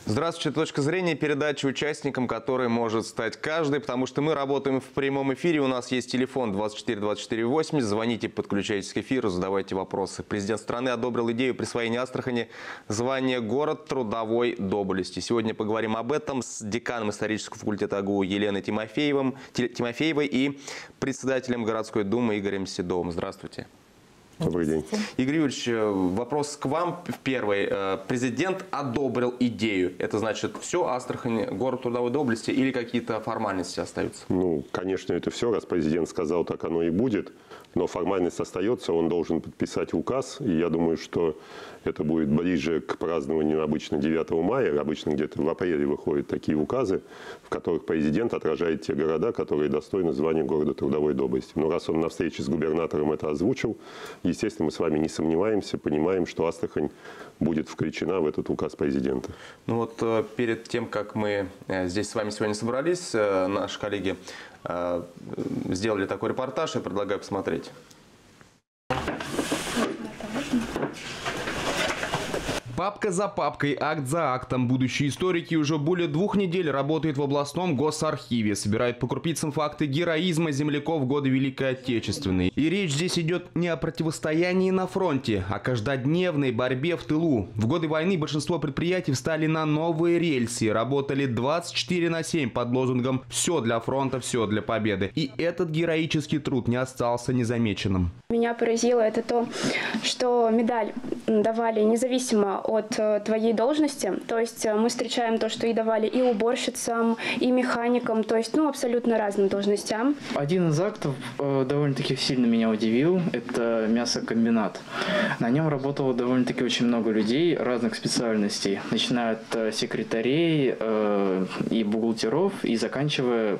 Здравствуйте. Точка зрения, передачи участникам, которой может стать каждый, потому что мы работаем в прямом эфире. У нас есть телефон 24 24 80. Звоните, подключайтесь к эфиру, задавайте вопросы. Президент страны одобрил идею присвоения Астрахани звания «Город трудовой доблести». Сегодня поговорим об этом с деканом исторического факультета АГУ Еленой Тимофеевой и председателем городской думы Игорем Седовым. Здравствуйте. Добрый день. Игорь Юрьевич, вопрос к вам первый. Президент одобрил идею. Это значит, все, Астрахань, город трудовой доблести или какие-то формальности остаются? Ну, конечно, это все. Раз президент сказал, так оно и будет. Но формальность остается, он должен подписать указ. И я думаю, что это будет ближе к празднованию обычно 9 мая. Обычно где-то в апреле выходят такие указы, в которых президент отражает те города, которые достойны звания города трудовой доблести. Но раз он на встрече с губернатором это озвучил, естественно, мы с вами не сомневаемся, понимаем, что Астрахань будет включена в этот указ президента. Ну вот перед тем, как мы здесь с вами сегодня собрались, наши коллеги сделали такой репортаж, я предлагаю посмотреть. Папка за папкой, акт за актом. Будущие историки уже более 2 недель работают в областном госархиве. Собирают по крупицам факты героизма земляков в годы Великой Отечественной. И речь здесь идет не о противостоянии на фронте, а о каждодневной борьбе в тылу. В годы войны большинство предприятий встали на новые рельсы. Работали 24/7 под лозунгом «Все для фронта, все для победы». И этот героический труд не остался незамеченным. Меня поразило это то, что медаль давали независимо от твоей должности. То есть мы встречаем то, что и давали и уборщицам, и механикам, то есть абсолютно разным должностям. Один из актов довольно-таки сильно меня удивил. Это мясокомбинат. На нем работало довольно-таки очень много людей разных специальностей, начиная от секретарей и бухгалтеров и заканчивая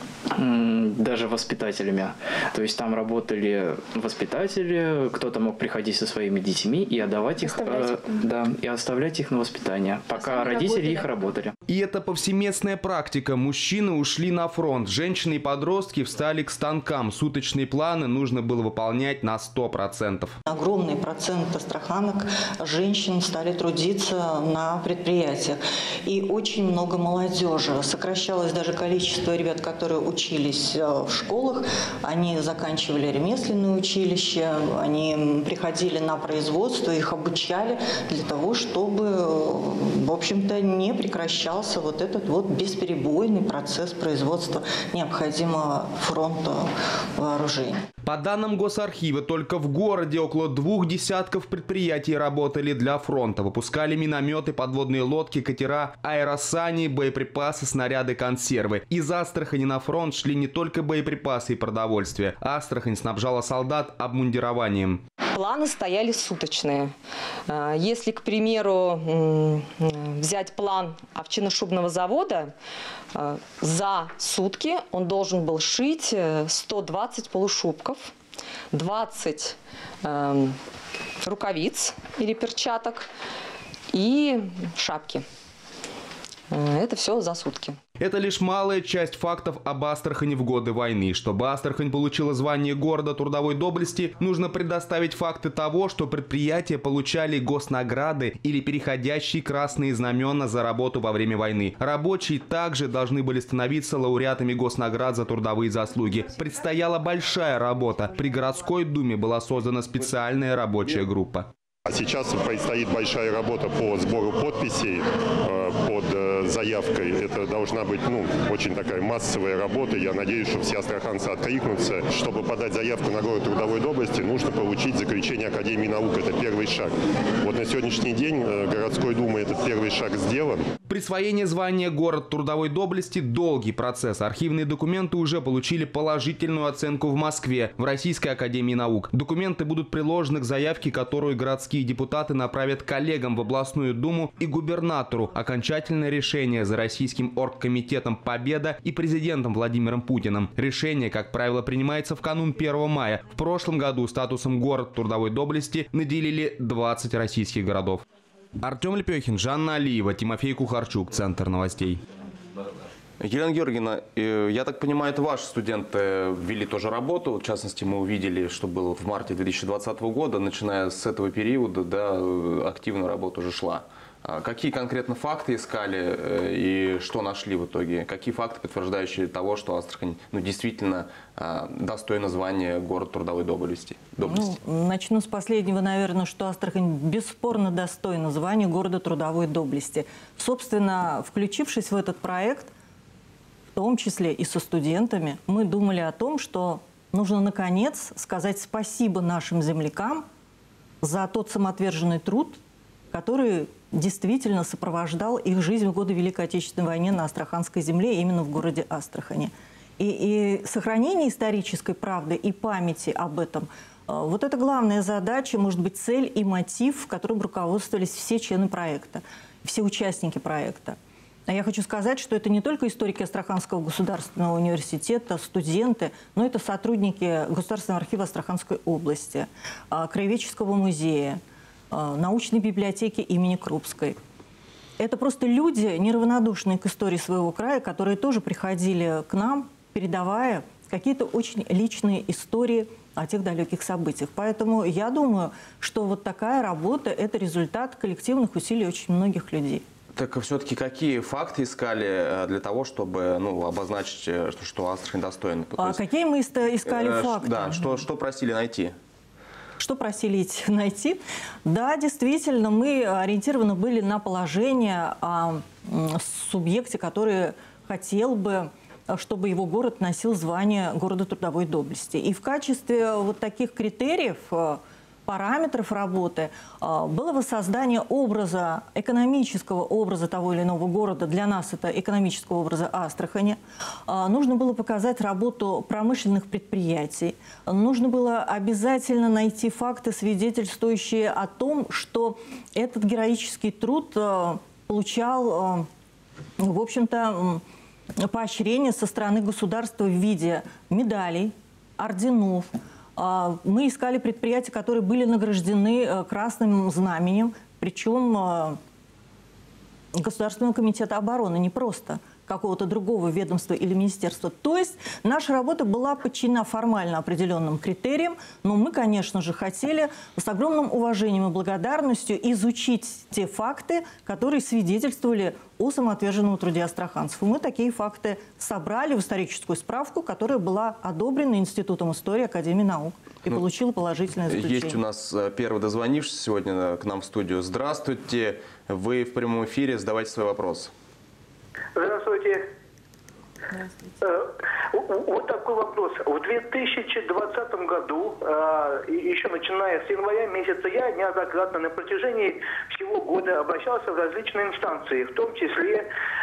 даже воспитателями. То есть там работали воспитатели, кто-то мог приходить со своими детьми и отдавать их, и оставлять их на воспитание, пока родители их работали. И это повсеместная практика. Мужчины ушли на фронт, женщины и подростки встали к станкам. Суточные планы нужно было выполнять на 100%. Огромный процент астраханок, женщин стали трудиться на предприятиях. И очень много молодежи. Сокращалось даже количество ребят, которые учились в школах, они заканчивали ремесленное училище, они приходили на производство, их обучали для того, чтобы, в общем-то, не прекращался вот этот бесперебойный процесс производства необходимого фронта вооружений. По данным Госархива, только в городе около 2 десятков предприятий работали для фронта. Выпускали минометы, подводные лодки, катера, аэросани, боеприпасы, снаряды, консервы. Из Астрахани на фронт шли не только боеприпасы и продовольствие. Астрахань снабжала солдат обмундированием. Планы стояли суточные. Если, к примеру, взять план овчинно-шубного завода, за сутки он должен был шить 120 полушубков, 20 рукавиц или перчаток и шапки. Это все за сутки. Это лишь малая часть фактов об Астрахани в годы войны. Чтобы Астрахань получила звание города трудовой доблести, нужно предоставить факты того, что предприятия получали госнаграды или переходящие красные знамена за работу во время войны. Рабочие также должны были становиться лауреатами госнаград за трудовые заслуги. Предстояла большая работа. При городской думе была создана специальная рабочая группа. Сейчас предстоит большая работа по сбору подписей под заявкой. Это должна быть очень такая массовая работа. Я надеюсь, что все астраханцы откликнутся. Чтобы подать заявку на город трудовой доблести, нужно получить заключение Академии наук. Это первый шаг. Вот на сегодняшний день городской думой этот первый шаг сделан. Присвоение звания «Город трудовой доблести» – долгий процесс. Архивные документы уже получили положительную оценку в Москве, в Российской академии наук. Документы будут приложены к заявке, которую городские депутаты направят коллегам в областную думу и губернатору. Окончательное решение за Российским оргкомитетом «Победа» и президентом Владимиром Путиным. Решение, как правило, принимается в канун 1 мая. В прошлом году статусом «Город трудовой доблести» наделили 20 российских городов. Артем Лепехин, Жанна Алиева, Тимофей Кухарчук, Центр новостей. Елена Георгиевна, я так понимаю, это ваши студенты ввели тоже работу. В частности, мы увидели, что было в марте 2020 года. Начиная с этого периода, активная работа уже шла. Какие конкретно факты искали и что нашли в итоге? Какие факты, подтверждающие того, что Астрахань действительно достойна звания город трудовой доблести? Начну с последнего, наверное, что Астрахань бесспорно достойна звания города трудовой доблести. Собственно, включившись в этот проект, в том числе и со студентами, мы думали о том, что нужно, наконец, сказать спасибо нашим землякам за тот самоотверженный труд, который действительно сопровождал их жизнь в годы Великой Отечественной войны на Астраханской земле, именно в городе Астрахани. И сохранение исторической правды и памяти об этом – вот это главная задача, может быть, цель и мотив, которым руководствовались все члены проекта, все участники проекта. А я хочу сказать, что это не только историки Астраханского государственного университета, студенты, но это сотрудники Государственного архива Астраханской области, Краеведческого музея, научной библиотеки имени Крупской. Это просто люди, неравнодушные к истории своего края, которые тоже приходили к нам, передавая какие-то очень личные истории о тех далеких событиях. Поэтому я думаю, что вот такая работа – это результат коллективных усилий очень многих людей. Так все-таки какие факты искали для того, чтобы обозначить, что Астрахань достойна? Какие мы искали факты? Да, что просили найти? Что просили найти? Да, действительно, мы ориентированы были на положение о субъекте, который хотел бы, чтобы его город носил звание города трудовой доблести. И в качестве вот таких критериев, параметров работы было воссоздание образа, экономического образа того или иного города. Для нас это экономического образа Астрахани. Нужно было показать работу промышленных предприятий. Нужно было обязательно найти факты, свидетельствующие о том, что этот героический труд получал, в общем-то, поощрение со стороны государства в виде медалей, орденов. Мы искали предприятия, которые были награждены Красным Знаменем, причем Государственного комитета обороны, не просто какого-то другого ведомства или министерства. То есть наша работа была подчинена формально определенным критериям, но мы, конечно же, хотели с огромным уважением и благодарностью изучить те факты, которые свидетельствовали о самоотверженном труде астраханцев. И мы такие факты собрали в историческую справку, которая была одобрена Институтом истории Академии наук и получила положительное заключение. Есть у нас первый дозвонившийся сегодня к нам в студию. Здравствуйте, вы в прямом эфире, задавайте свой вопрос. Здравствуйте. Вот такой вопрос. В 2020 году, еще начиная с января месяца, я неоднократно на протяжении всего года обращался в различные инстанции, в том числе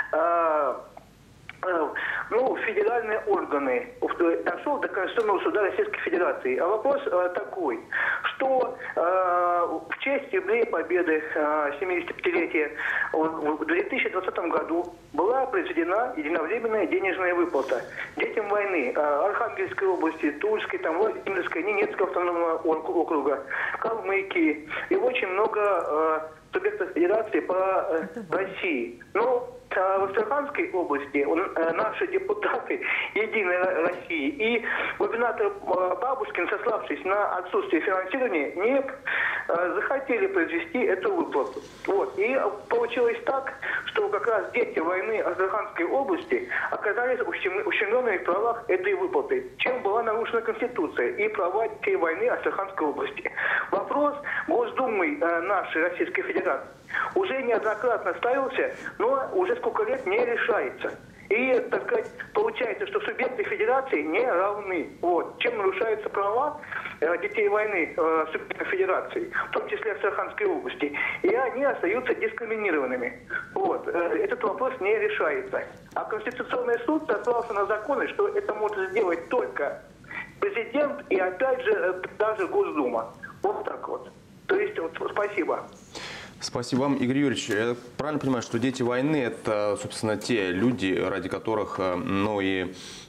федеральные органы. Дошел до Конституционного суда Российской Федерации. А вопрос такой, что в честь юбилея Победы, 75-летия, в 2020 году была произведена единовременная денежная выплата детям войны Архангельской области, Тульской, Владимирской, Ненецкого автономного округа, Калмыкии и очень много субъектов Федерации по России. Но в Астраханской области наши депутаты Единой России и губернатор Бабушкин, сославшись на отсутствие финансирования, не захотели произвести эту выплату. И получилось так, что как раз дети войны Астраханской области оказались ущемленными в правах этой выплаты, чем была нарушена Конституция и права детей войны Астраханской области. Вопрос Госдумы нашей Российской Федерации уже неоднократно ставился, но уже сколько лет не решается. И, так сказать, получается, что субъекты федерации не равны. Чем нарушаются права детей войны субъектов федерации, в том числе Астраханской области, и они остаются дискриминированными. Этот вопрос не решается. А Конституционный суд сослался на законы, что это может сделать только президент и, опять же, даже Госдума. Вот так вот. То есть, спасибо. Спасибо вам, Игорь Юрьевич. Я правильно понимаю, что дети войны – это, собственно, те люди, ради которых,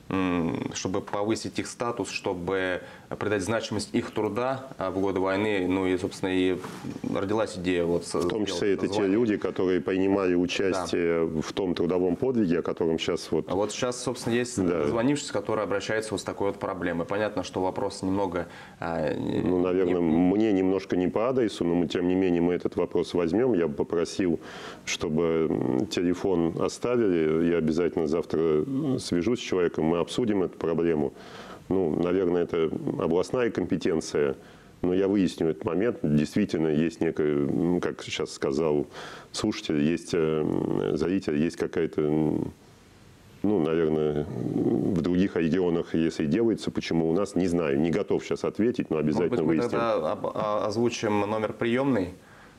чтобы повысить их статус, чтобы придать значимость их труда в годы войны. Ну и, собственно, и родилась идея. Вот, в том числе это те люди, которые принимали участие в том трудовом подвиге, о котором сейчас вот... А вот сейчас, собственно, есть дозвонившись, который обращается вот с такой вот проблемой. Понятно, что вопрос немного... Ну, наверное, мне немножко не по адресу, но тем не менее мы этот вопрос возьмем. Я бы попросил, чтобы телефон оставили. Я обязательно завтра свяжусь с человеком, мы обсудим эту проблему. Ну, наверное, это областная компетенция, но я выясню этот момент. Действительно, есть некая, как сейчас сказал слушатель, есть зритель, есть какая-то, ну, наверное, в других регионах, если делается, почему у нас, не знаю, не готов сейчас ответить, но обязательно выясним. Может быть, мы тогда озвучим номер приемной?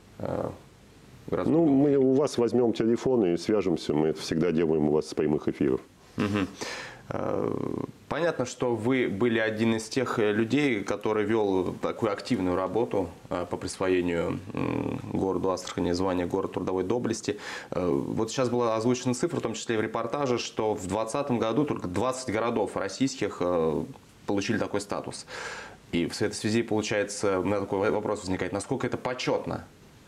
Ну, мы у вас возьмем телефон и свяжемся. Мы это всегда делаем у вас с прямых эфиров. Понятно, что вы были один из тех людей, который вел такую активную работу по присвоению городу Астрахани звания «Город трудовой доблести». Вот сейчас была озвучена цифра, в том числе и в репортаже, что в 2020 году только 20 городов российских получили такой статус. И в этой связи, получается, у меня такой вопрос возникает, насколько это почетно?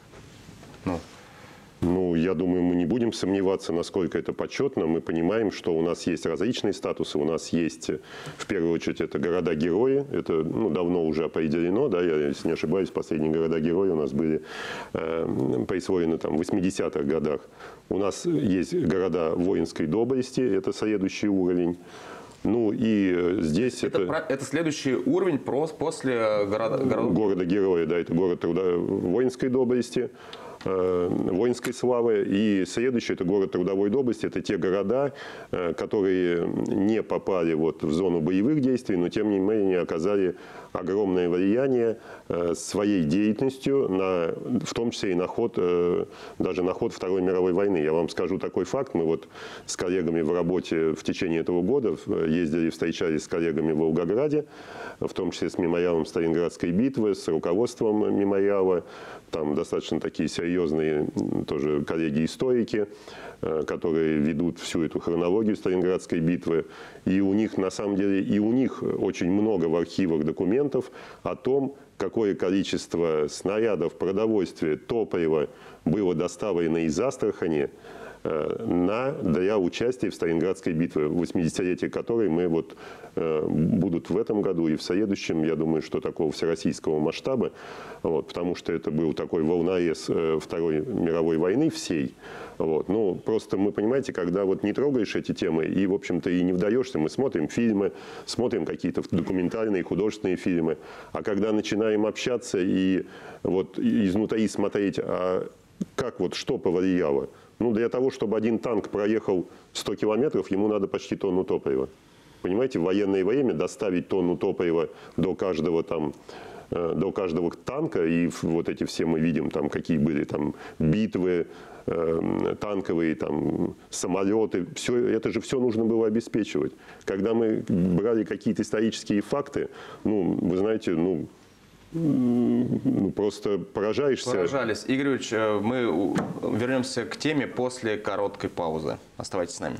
Ну, я думаю, мы не будем сомневаться, насколько это почетно. Мы понимаем, что у нас есть различные статусы. У нас есть, в первую очередь, это города-герои. Это давно уже определено. Да, я, если не ошибаюсь, последние города-герои у нас были присвоены там, в 80-х годах. У нас есть города воинской доблести. Это следующий уровень. Ну и здесь это следующий уровень после города-героя. Да, это город воинской доблести, воинской славы. И следующий – это город трудовой доблести. Это те города, которые не попали вот в зону боевых действий, но тем не менее оказали огромное влияние своей деятельностью, в том числе и даже на ход Второй мировой войны. Я вам скажу такой факт. Мы вот с коллегами в работе в течение этого года ездили, встречались с коллегами в Волгограде, в том числе с мемориалом Сталинградской битвы, с руководством мемориала. Там достаточно такие серьезные тоже коллеги-историки, которые ведут всю эту хронологию Сталинградской битвы. И у них, на самом деле, очень много в архивах документов о том, какое количество снарядов, продовольствия, топлива было доставлено из Астрахани для участия в Сталинградской битве, 80-летие которой будут в этом году и в следующем, я думаю, что такого всероссийского масштаба, потому что это был такой волнорез Второй мировой войны всей. Ну, просто мы, понимаете, когда не трогаешь эти темы и, в общем-то, и не вдаешься, мы смотрим фильмы, смотрим какие-то документальные, художественные фильмы, а когда начинаем общаться и изнутри смотреть, как что повлияло. Ну, для того, чтобы один танк проехал 100 километров, ему надо почти тонну топлива. Понимаете, в военное время доставить тонну топлива до каждого танка, и вот эти все мы видим, там, какие были там битвы, танковые, там, самолеты, это же все нужно было обеспечивать. Когда мы брали какие-то исторические факты, вы знаете, просто поражаешься. Поражались. Игорь Юрьевич, мы вернемся к теме после короткой паузы. Оставайтесь с нами.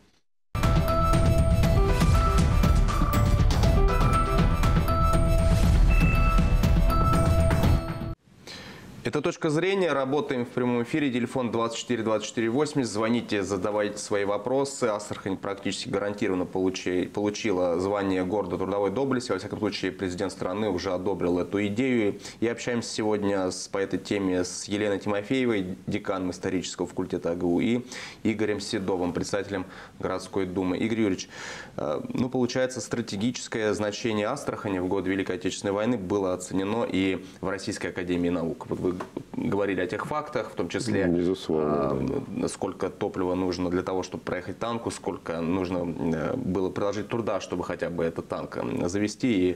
Это «Точка зрения». Работаем в прямом эфире. Телефон 24 24 80. Звоните, задавайте свои вопросы. Астрахань практически гарантированно получила звание города трудовой доблести. Во всяком случае, президент страны уже одобрил эту идею. И общаемся сегодня по этой теме с Еленой Тимофеевой, деканом исторического факультета АГУ, и Игорем Седовым, председателем городской думы. Игорь Юрьевич, получается, стратегическое значение Астрахани в год Великой Отечественной войны было оценено и в Российской академии наук. Вы говорили о тех фактах, в том числе, сколько топлива нужно для того, чтобы проехать танку, сколько нужно было приложить труда, чтобы хотя бы этот танк завести и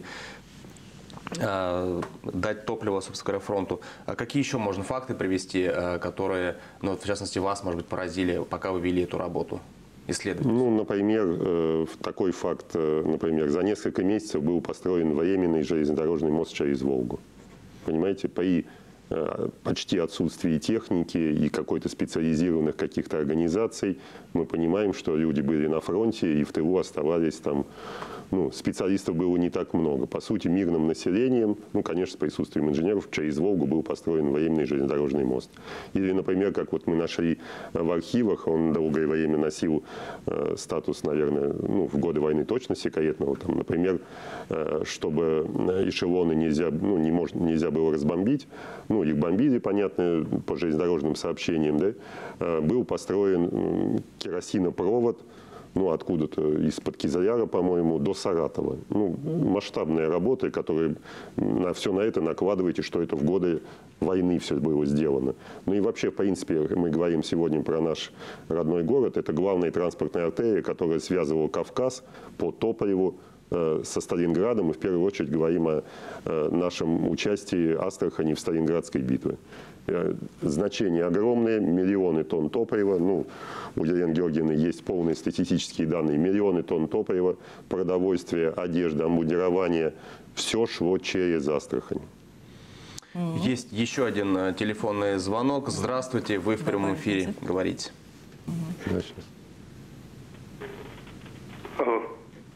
дать топливо, собственно говоря, фронту. Какие еще можно факты привести, которые, в частности, вас, может быть, поразили, пока вы вели эту работу? Например, такой факт, за несколько месяцев был построен временный железнодорожный мост через Волгу. Понимаете, при почти отсутствии техники и какой-то специализированных каких-то организаций, мы понимаем, что люди были на фронте и в тылу оставались там. Ну, специалистов было не так много. По сути, мирным населением, ну, конечно, с присутствием инженеров, через Волгу был построен военный железнодорожный мост. Или, например, как вот мы нашли в архивах, он долгое время носил статус, наверное, ну, в годы войны точно секретного. Там, например, чтобы эшелоны нельзя было разбомбить, ну, их бомбили, понятно, по железнодорожным сообщениям, да, был построен керосинопровод, ну, откуда-то из-под Кизляра, по-моему, до Саратова. Ну, масштабные работы, которые все на это накладываете, что это в годы войны все было сделано. Ну и вообще, в принципе, мы говорим сегодня про наш родной город. Это главная транспортная артерия, которая связывала Кавказ по топливу со Сталинградом. И в первую очередь говорим о нашем участии Астрахани в Сталинградской битве. Значения огромные, миллионы тонн топлива. Ну, у Елены Георгиевны есть полные статистические данные. Миллионы тонн топлива, продовольствие, одежда, обмундирование. Все шло через Астрахань. Есть еще один телефонный звонок. Здравствуйте, вы в прямом эфире. Говорите. Алло.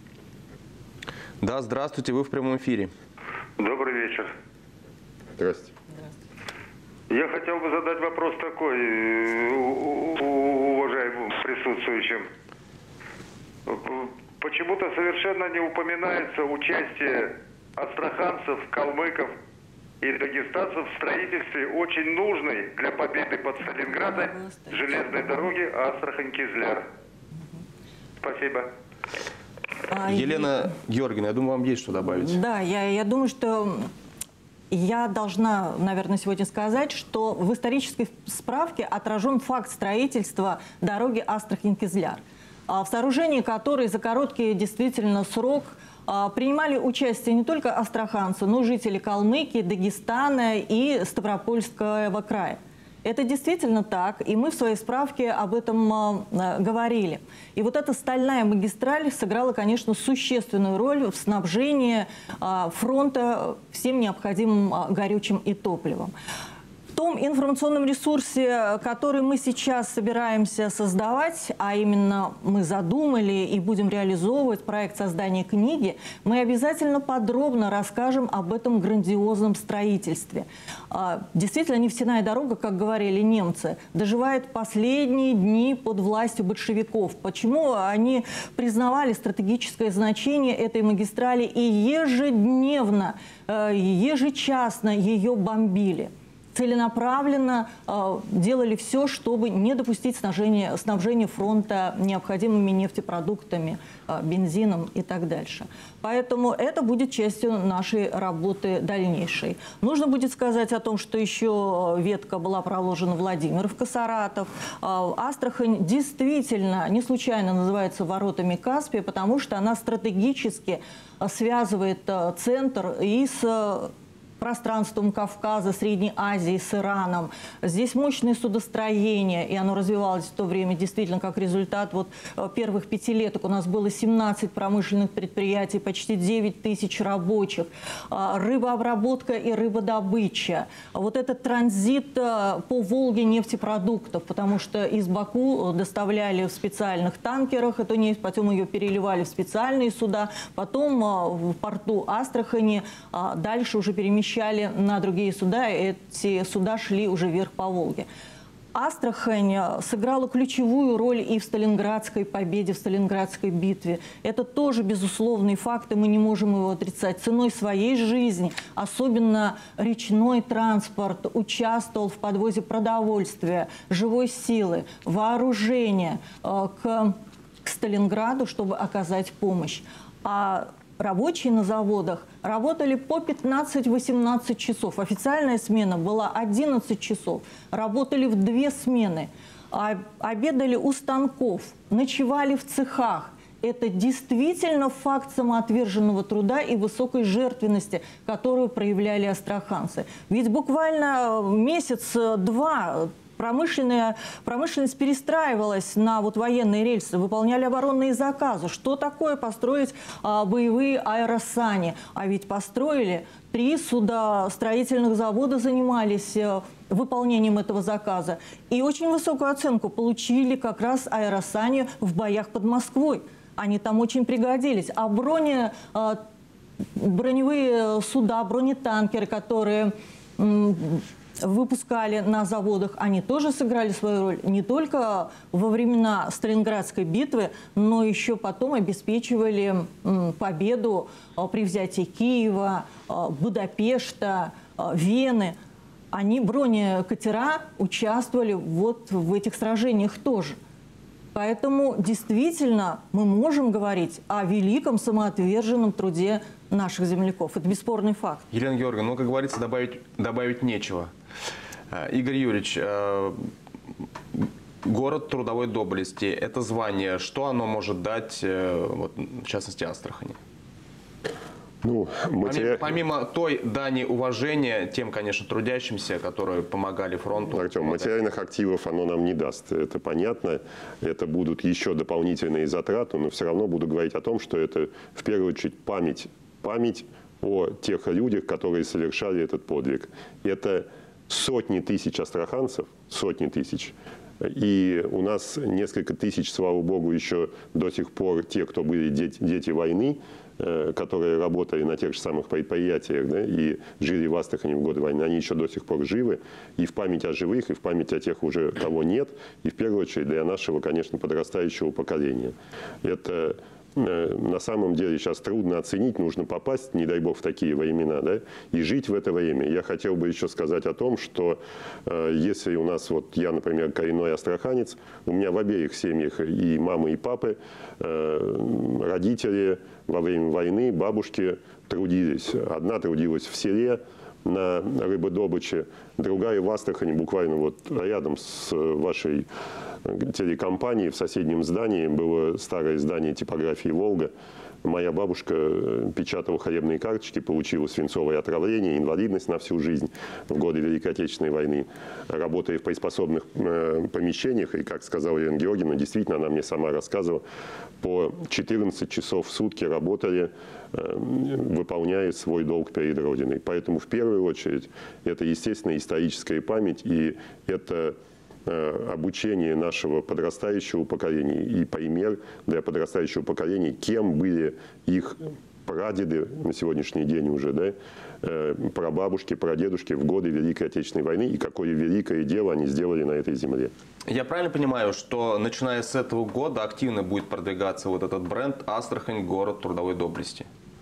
Да, здравствуйте, вы в прямом эфире. Добрый вечер. Здравствуйте. Я хотел бы задать вопрос такой уважаемым присутствующим. Почему-то совершенно не упоминается участие астраханцев, калмыков и дагестанцев в строительстве очень нужной для победы под Сталинградом железной дороги Астрахань-Кизляр. Спасибо. Елена Георгиевна, я думаю, вам есть что добавить. Да, я думаю, что я должна, наверное, сегодня сказать, что в исторической справке отражен факт строительства дороги Астрахань-Кизляр, в сооружении которой за короткий действительно срок принимали участие не только астраханцы, но и жители Калмыкии, Дагестана и Ставропольского края. Это действительно так, и мы в своей справке об этом говорили. И вот эта стальная магистраль сыграла, конечно, существенную роль в снабжении фронта всем необходимым горючим и топливом. В том информационном ресурсе, который мы сейчас собираемся создавать, а именно мы задумали и будем реализовывать проект создания книги, мы обязательно подробно расскажем об этом грандиозном строительстве. Действительно, нефтяная дорога, как говорили немцы, доживает последние дни под властью большевиков. Почему они признавали стратегическое значение этой магистрали и ежедневно, ежечасно ее бомбили? Целенаправленно делали все, чтобы не допустить снабжения фронта необходимыми нефтепродуктами, бензином и так дальше. Поэтому это будет частью нашей работы дальнейшей. Нужно будет сказать о том, что еще ветка была проложена Владимировка-Саратов. Астрахань действительно не случайно называется воротами Каспия, потому что она стратегически связывает центр и с пространством Кавказа, Средней Азии, с Ираном. Здесь мощное судостроение, и оно развивалось в то время действительно как результат вот первых 5 лет. У нас было 17 промышленных предприятий, почти 9 тысяч рабочих, рыбообработка и рыбодобыча. Вот этот транзит по Волге нефтепродуктов, потому что из Баку доставляли в специальных танкерах эту нефть, потом ее переливали в специальные суда, потом в порту Астрахани дальше уже перемещали на другие суда, и эти суда шли уже вверх по Волге. Астрахань сыграла ключевую роль и в Сталинградской победе, в Сталинградской битве. Это тоже безусловный факт, и мы не можем его отрицать. Ценой своей жизни, особенно речной транспорт, участвовал в подвозе продовольствия, живой силы, вооружения к Сталинграду, чтобы оказать помощь. А рабочие на заводах работали по 15-18 часов. Официальная смена была 11 часов. Работали в 2 смены. Обедали у станков, ночевали в цехах. Это действительно факт самоотверженного труда и высокой жертвенности, которую проявляли астраханцы. Ведь буквально месяц-два Промышленность перестраивалась на вот военные рельсы, выполняли оборонные заказы. Что такое построить боевые аэросани? А ведь построили 3 судостроительных завода, занимались выполнением этого заказа. И очень высокую оценку получили как раз аэросани в боях под Москвой. Они там очень пригодились. А броневые суда, бронетанкеры, которые выпускали на заводах, они тоже сыграли свою роль не только во времена Сталинградской битвы, но еще потом обеспечивали победу при взятии Киева, Будапешта, Вены. Они, бронекатера, участвовали вот в этих сражениях тоже. Поэтому действительно мы можем говорить о великом самоотверженном труде наших земляков. Это бесспорный факт. Елена Георгиевна, ну, как говорится, добавить нечего. Игорь Юрьевич, город трудовой доблести – это звание. Что оно может дать, вот, в частности, Астрахани? Ну, помимо той дани уважения тем, конечно, трудящимся, которые помогали фронту. Артем, материальных активов оно нам не даст. Это понятно. Это будут еще дополнительные затраты, но все равно буду говорить о том, что это в первую очередь память о тех людях, которые совершали этот подвиг. Это сотни тысяч астраханцев, сотни тысяч. И у нас несколько тысяч, слава богу, еще до сих пор те, кто были дети войны, которые работали на тех же самых предприятиях, да, и жили в Астрахани в годы войны, они еще до сих пор живы. И в память о живых, и в память о тех уже, кого нет. И в первую очередь для нашего, конечно, подрастающего поколения. Это на самом деле сейчас трудно оценить, нужно попасть, не дай бог, в такие времена, да, и жить в это время. Я хотел бы еще сказать о том, что если у нас, вот я, например, коренной астраханец, у меня в обеих семьях и мамы, и папы, родители во время войны, бабушки трудились. Одна трудилась в селе на рыбодобыче, другая в Астрахани, буквально вот рядом с вашей телекомпанией, в соседнем здании было старое здание типографии «Волга». Моя бабушка печатала хлебные карточки, получила свинцовое отравление, инвалидность на всю жизнь в годы Великой Отечественной войны, работая в приспособленных помещениях. И, как сказала Елена Георгиевна, действительно, она мне сама рассказывала, по 14 часов в сутки работали, выполняя свой долг перед Родиной. Поэтому, в первую очередь, это, естественно, историческая память, и это обучение нашего подрастающего поколения и пример для подрастающего поколения, кем были их прадеды на сегодняшний день уже, да, прабабушки, прадедушки в годы Великой Отечественной войны, и какое великое дело они сделали на этой земле. Я правильно понимаю, что начиная с этого года активно будет продвигаться вот этот бренд «Астрахань. Город трудовой доблести»?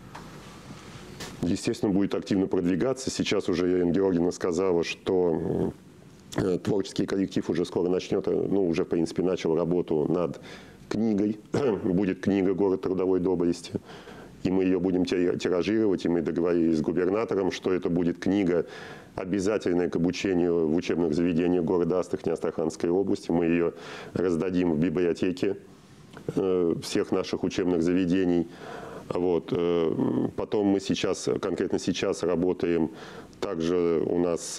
Естественно, будет активно продвигаться. Сейчас уже Елена Георгиевна сказала, что творческий коллектив уже скоро начнет, ну, уже, в принципе, начал работу над книгой. Будет книга «Город трудовой доблести». И мы ее будем тиражировать, и мы договорились с губернатором, что это будет книга, обязательная к обучению в учебных заведениях города Астрахани, Астраханской области. Мы ее раздадим в библиотеке всех наших учебных заведений. Вот. Потом мы сейчас, конкретно сейчас работаем, также у нас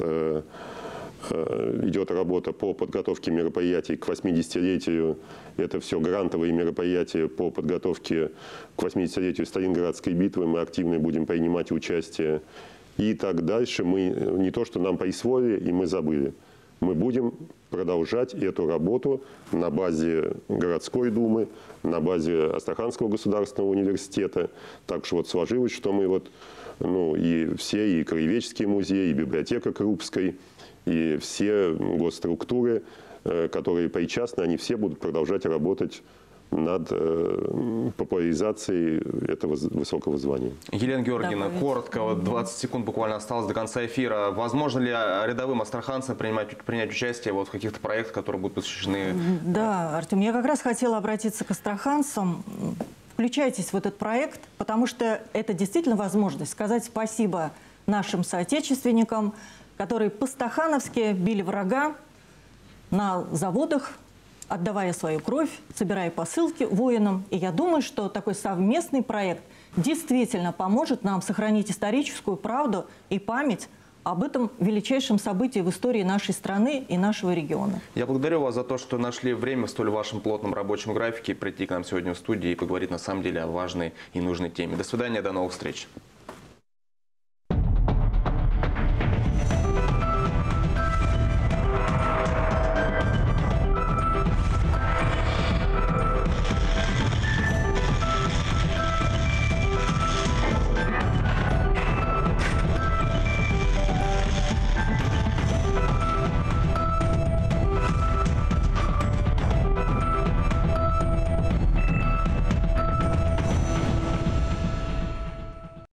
идет работа по подготовке мероприятий к 80-летию. Это все грантовые мероприятия по подготовке к 80-летию Сталинградской битвы. Мы активно будем принимать участие. И так дальше. Мы не то, что нам присвоили, и мы забыли. Мы будем продолжать эту работу на базе городской думы, на базе Астраханского государственного университета. Так что вот сложилось, что мы вот, ну, и все, и Краеведческий музей, и библиотека Крупской, и все госструктуры, которые причастны, они все будут продолжать работать над популяризацией этого высокого звания. Елена Георгиевна, коротко, вот 20 секунд буквально осталось до конца эфира. Возможно ли рядовым астраханцам принять участие вот в каких-то проектах, которые будут посвящены? Да, Артем, я как раз хотела обратиться к астраханцам. Включайтесь в этот проект, потому что это действительно возможность сказать спасибо нашим соотечественникам, которые по-стахановски били врага на заводах, отдавая свою кровь, собирая посылки воинам. И я думаю, что такой совместный проект действительно поможет нам сохранить историческую правду и память об этом величайшем событии в истории нашей страны и нашего региона. Я благодарю вас за то, что нашли время в столь вашем плотном рабочем графике прийти к нам сегодня в студию и поговорить на самом деле о важной и нужной теме. До свидания, до новых встреч.